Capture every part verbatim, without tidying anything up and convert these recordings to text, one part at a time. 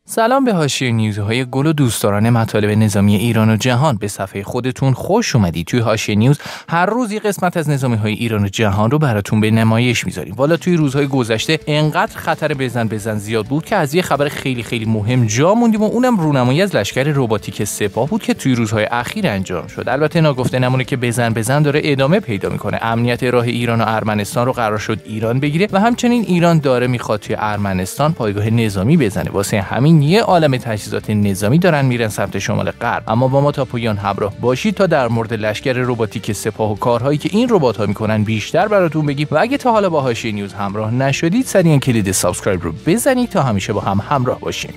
سلام به حاشیه نیوزهای گل و دوستداران مطالب نظامی ایران و جهان. به صفحه خودتون خوش اومدید. توی حاشیه نیوز هر روز یه قسمت از نظامی‌های ایران و جهان رو براتون به نمایش میذاریم. والا توی روزهای گذشته انقدر خطر بزن بزن زیاد بود که از یه خبر خیلی خیلی مهم جا موندیم و اونم رونمایی از لشکر رباتیک سپاه بود که توی روزهای اخیر انجام شد. البته ناگفته نمونه که بزن بزن داره ادامه پیدا میکنه. امنیت راه ایران و ارمنستان رو قرار شد ایران بگیره و همچنین ایران داره میخواد توی ارمنستان پایگاه نظامی بزنه. واسه همین یه عالمه تجهیزات نظامی دارن میرن سمت شمال غرب. اما با ما تا پایان همراه باشید تا در مورد لشکر رباتیک سپاه و کارهایی که این ربات‌ها میکنن بیشتر براتون بگیم و اگه تا حالا با حاشیه نیوز همراه نشدید سریع کلید سابسکرایب رو بزنید تا همیشه با هم همراه باشیم.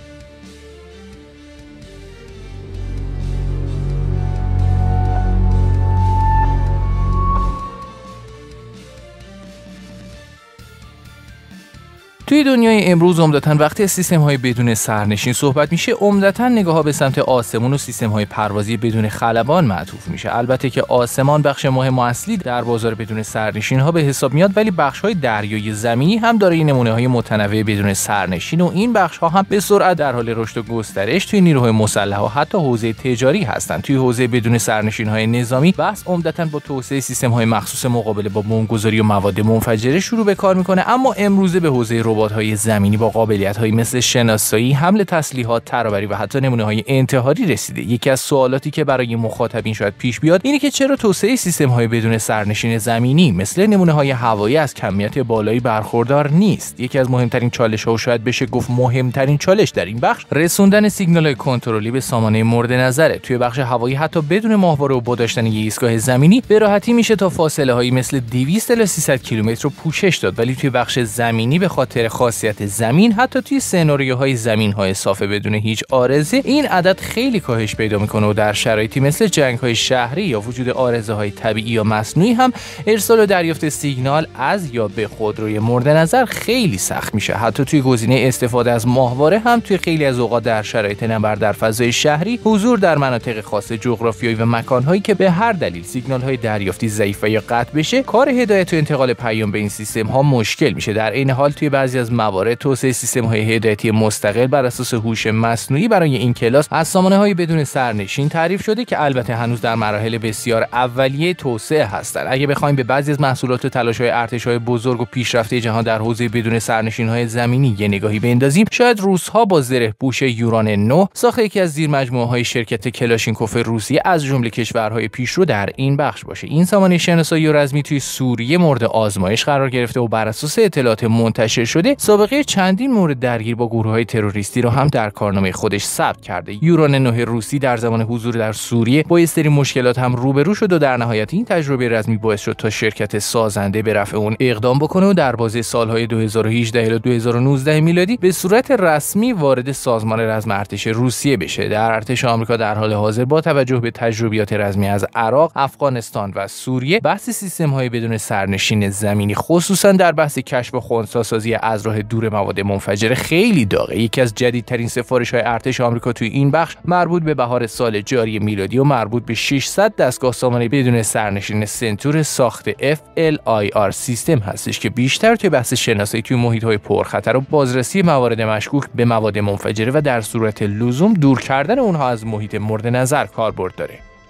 توی دنیای امروز عمدتاً وقتی از سیستم‌های بدون سرنشین صحبت میشه، عمدتاً نگاه‌ها به سمت آسمون و سیستم‌های پروازی بدون خلبان معطوف میشه. البته که آسمان بخش مهم و اصلی در بازار بدون سرنشین‌ها به حساب میاد، ولی بخش‌های دریایی زمینی هم داره نمونه‌های متنوع بدون سرنشین و این بخش‌ها هم به سرعت در حال رشد و گسترش توی نیروهای مسلح و حتی حوزه تجاری هستند. توی حوزه بدون سرنشین‌های نظامی بحث عمدتاً با توسعه سیستم‌های مخصوص مقابله با بمبگذاری و مواد منفجره شروع به کار می‌کنه، اما امروزه به حوزه ربات‌های زمینی با قابلیت‌هایی مثل شناسایی، حمل تسلیحات، ترابری و حتی نمونه‌های انتحاری رسیده. یکی از سوالاتی که برای مخاطبین شاید پیش بیاد اینه که چرا توسعه سیستم‌های بدون سرنشین زمینی مثل نمونه‌های هوایی از کمیت بالایی برخوردار نیست. یکی از مهمترین چالش‌ها و شاید بشه گفت مهمترین چالش در این بخش رسوندن سیگنال‌های کنترلی به سامانه مورد نظره. توی بخش هوایی حتی بدون ماهواره و با داشتن یک ایستگاه زمینی به راحتی میشه تا فاصله‌هایی مثل دویست الی سیصد کیلومتر رو پوشش داد، ولی توی بخش زمینی به خاطر خاصیت زمین حتی توی سناریوهای زمین‌های صافه بدون هیچ عارضه این عدد خیلی کاهش پیدا میکنه و در شرایطی مثل جنگ‌های شهری یا وجود عارضه‌های طبیعی یا مصنوعی هم ارسال و دریافت سیگنال از یا به خودروی مورد نظر خیلی سخت میشه. حتی توی گزینه استفاده از ماهواره هم توی خیلی از اوقات در شرایط نبرد در فضای شهری، حضور در مناطق خاص جغرافیایی و مکان‌هایی که به هر دلیل سیگنال‌های دریافتی ضعیف یا قطع بشه، کار هدایت و انتقال پیام به این سیستم‌ها مشکل میشه. در این حال توی بعضی از موارد توسعه سیستم‌های هدایتی مستقل بر اساس هوش مصنوعی برای این کلاس از سامانه‌های بدون سرنشین تعریف شده که البته هنوز در مراحل بسیار اولیه توسعه هستند. اگه بخوایم به بعضی از محصولات و تلاش‌های ارتش‌های بزرگ و پیشرفته جهان در حوزه بدون سرنشین‌های زمینی یه نگاهی بندازیم، شاید روس‌ها با زره پوش یوران نه ساخت یکی از زیرمجموعه‌های شرکت کلاشینکوف روسیه از جمله کشورهای پیشرو در این بخش باشه. این سامانه شناسایی و رزمی توی سوریه مورد آزمایش قرار گرفته و بر اساس اطلاعات منتشر شده سابقه چندین مورد درگیر با گروه‌های تروریستی رو هم در کارنامه خودش ثبت کرده. یوران نه روسی در زمان حضور در سوریه با یه سری مشکلات هم روبرو شد و در نهایت این تجربه رزمی باعث شد تا شرکت سازنده به رفع اون اقدام بکنه و در بازه سال‌های دو هزار و هجده الی دو هزار و نوزده میلادی به صورت رسمی وارد سازمان رزم ارتش روسیه بشه. در ارتش آمریکا در حال حاضر با توجه به تجربیات رزمی از عراق، افغانستان و سوریه، بحث سیستم‌های بدون سرنشین زمینی خصوصا در بحث کشف و خنثی‌سازی از راه دور مواد منفجره خیلی داغه. یکی از جدیدترین سفارش‌های ارتش آمریکا توی این بخش مربوط به بهار سال جاری میلادی و مربوط به ششصد دستگاه سامانه بدون سرنشین سنتور ساخت اف ال آی آر سیستم هستش که بیشتر توی بحث شناسایی توی محیط‌های پرخطر و بازرسی موارد مشکوک به مواد منفجره و در صورت لزوم دور کردن اونها از محیط مورد نظر کاربرد داره.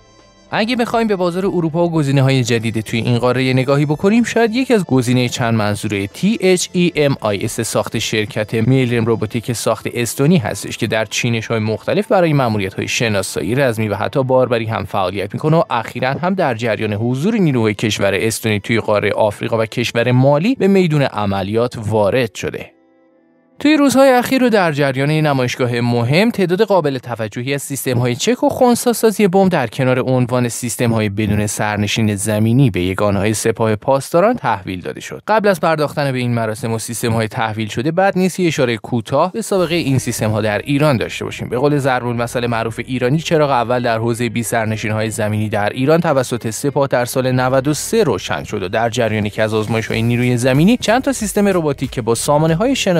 اگه بخوایم به بازار اروپا و گزینه‌های جدید توی این قاره نگاهی بکنیم، شاید یکی از گزینه چند منظوره تی اچ ای ام آی اس ساخت شرکت میلرم رباتیک ساخت استونی هستش که در چینش‌های مختلف برای ماموریت‌های شناسایی، رزمی و حتی باربری هم فعالیت می‌کنه و اخیراً هم در جریان حضور نیروهای کشور استونی توی قاره آفریقا و کشور مالی به میدون عملیات وارد شده. توی روزهای اخیر و در جریان نمایشگاه مهم، تعداد قابل توجهی از سیستم‌های چک و خنثی‌سازی بمب در کنار عنوان سیستم‌های بدون سرنشین زمینی به یگانه‌های سپاه پاسداران تحویل داده شد. قبل از پرداختن به این مراسم و سیستم‌های تحویل شده، بعد نیست اشاره کوتاه به سابقه این سیستم‌ها در ایران داشته باشیم. به قول ضرب‌المثل معروف ایرانی، چراغ اول در حوزه بی سرنشین‌های زمینی در ایران توسط سپاه در سال نود و سه روشن شد و در جریانی که از آزمایش‌های نیروی زمینی چند تا سیستم رباتیک که با سامانه‌های شناسایی و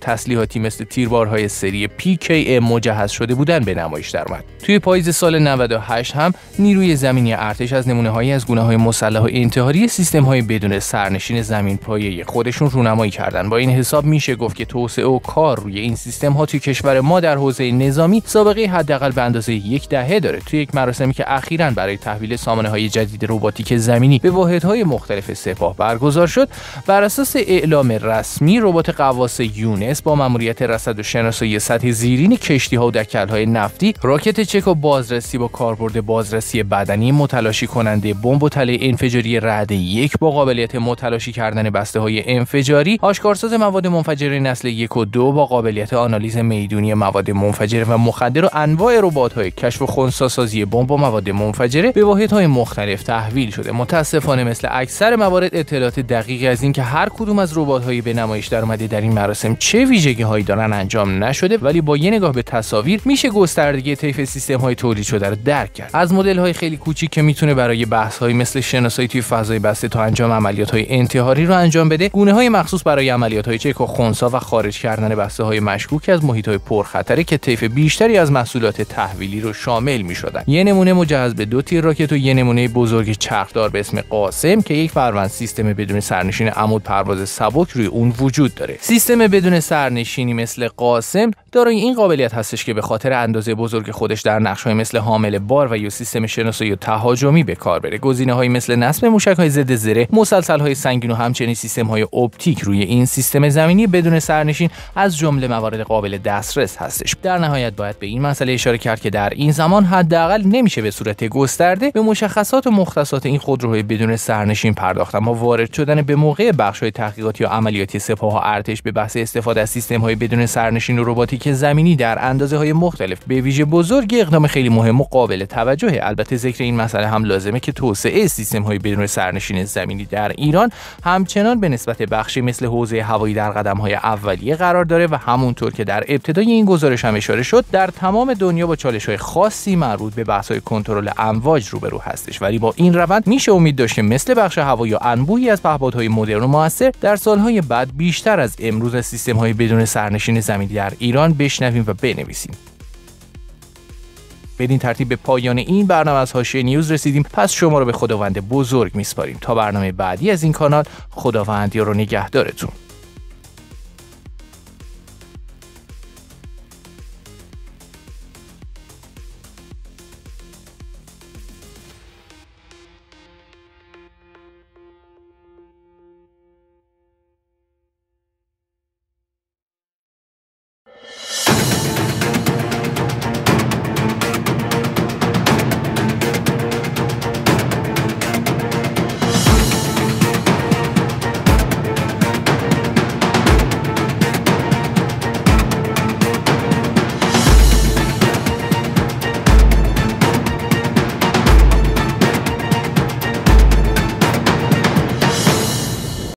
تسلیحاتی مثل تیربارهای سری پی کی ام مجهز شده بودند به نمایش درآمد. توی پاییز سال نود و هشت هم نیروی زمینی ارتش از نمونه‌هایی از گونه‌های مسلح و انتحاری سیستم‌های بدون سرنشین زمین‌پایه خودشون رونمایی کردند. با این حساب میشه گفت که توسعه و کار روی این سیستم‌ها توی کشور ما در حوزه نظامی سابقه حداقل به اندازه یک دهه داره. توی یک مراسمی که اخیراً برای تحویل سامانه‌های جدید رباتیک زمینی به واحدهای مختلف سپاه برگزار شد، بر اساس اعلام رسمی ربات غواص یونس با ماموریت رصد و شناسایی سطح زیرین کشتی‌ها و دکل‌های نفتی، راکت چک و بازرسی با کاربرد بازرسی بدنی، متلاشی کننده بمب و تله انفجاری رعد یک با قابلیت متلاشی کردن بسته‌های انفجاری، آشکارساز مواد منفجره نسل یک و دو با قابلیت آنالیز میدونی مواد منفجره و مخدر و انواع ربات‌های کشف و خنثی‌سازی بمب و مواد منفجره به واحدهای مختلف تحویل شده. متأسفانه مثل اکثر موارد اطلاعات دقیقی از این که هر کدوم از ربات‌های به نمایش درآمده در این مراسم چه ویژگی‌هایی دارن انجام نشده، ولی با یه نگاه به تصاویر میشه گستردگی طیف سیستم‌های تولید شده رو درک کرد. از مدل‌های خیلی کوچیک که میتونه برای بحث‌های مثل شناسایی توی فضای بسته تا انجام عملیات‌های انتحاری رو انجام بده، گونه‌های مخصوص برای عملیات‌های چک و خنثی و خارج کردن بسته‌های مشکوک از محیط‌های پرخطره که طیف بیشتری از محصولات تحویلی رو شامل می‌شدن. یه نمونه مجهز به دو تیر راکت و یه نمونه بزرگ چرخدار به اسم قاسم که یک فروند سیستم بدون سرنشین عمود پرواز سبک روی اون وجود داره. سیستم بدون سرنشینی مثل قاسم دارای این قابلیت هستش که به خاطر اندازه بزرگ خودش در نقش‌های مثل حامل بار و یا سیستم شناسایی و تهاجمی به کار بره. گزینه‌هایی مثل نصب موشک‌های ضد زره، مسلسل‌های سنگین و همچنین سیستم‌های اپتیک روی این سیستم زمینی بدون سرنشین از جمله موارد قابل دسترس هستش. در نهایت باید به این مسئله اشاره کرد که در این زمان حداقل نمیشه به صورت گسترده به مشخصات و مختصات این خودروهای بدون سرنشین پرداخت، اما وارد شدن به موقع بخش‌های تحقیقاتی و عملیاتی سپاه و ارتش به بحث استفاده از سیستم‌های بدون سرنشین و رباتیک زمینی در اندازه‌های مختلف به ویژه بزرگ اقدام خیلی مهم و قابل توجهه. البته ذکر این مسئله هم لازمه که توسعه سیستم‌های بدون سرنشین زمینی در ایران همچنان به نسبت بخشی مثل حوزه هوایی در قدم‌های اولیه قرار داره و همونطور که در ابتدای این گزارش هم اشاره شد، در تمام دنیا با چالش‌های خاصی مربوط به بحث‌های کنترل امواج روبرو هستش. ولی با این روند میشه امید داشت که مثل بخش هوایی و انبوهی از پهپادهای مدرن و موثر در سال‌های بعد بیشتر از امروز از سیستم‌های بدون سرنشین زمینی در ایران بشنویم و بنویسیم. بدین ترتیب به پایان این برنامه از حاشیه نیوز رسیدیم. پس شما رو به خداوند بزرگ میسپاریم تا برنامه بعدی از این کانال. خداوند یار و نگهدارتون.